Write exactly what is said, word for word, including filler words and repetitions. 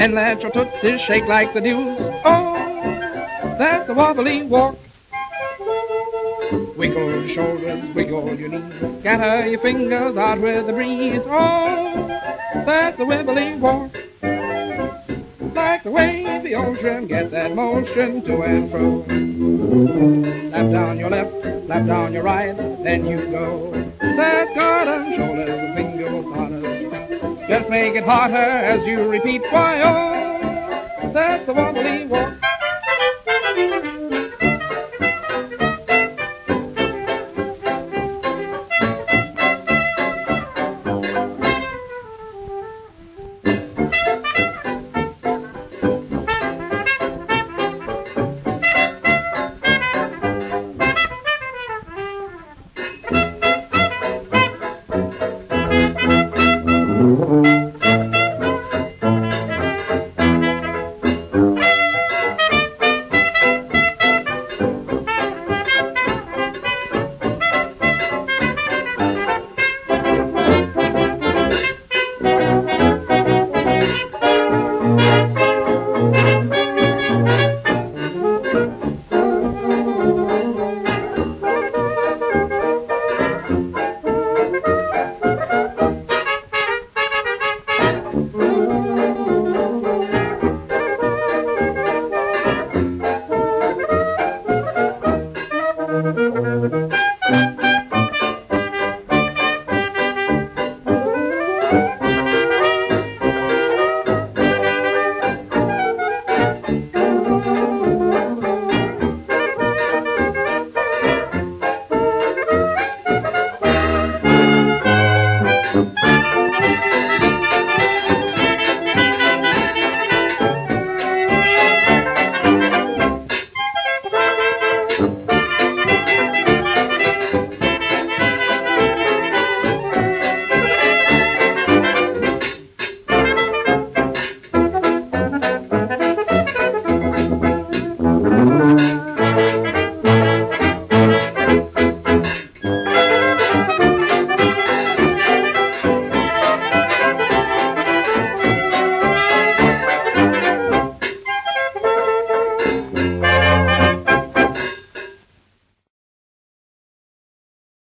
and let your tootsies shake like the dews. Oh, that's the wobbly walk. Wiggle your shoulders, wiggle your knees, scatter your fingers out with the breeze. Oh, that's the wibbly walk. Like the wave the ocean, get that motion to and fro. Slap down your left, slap down your right, then you go. That's garden shoulders, finger partners. Just make it harder as you repeat. Why, oh, that's the wobbly walk.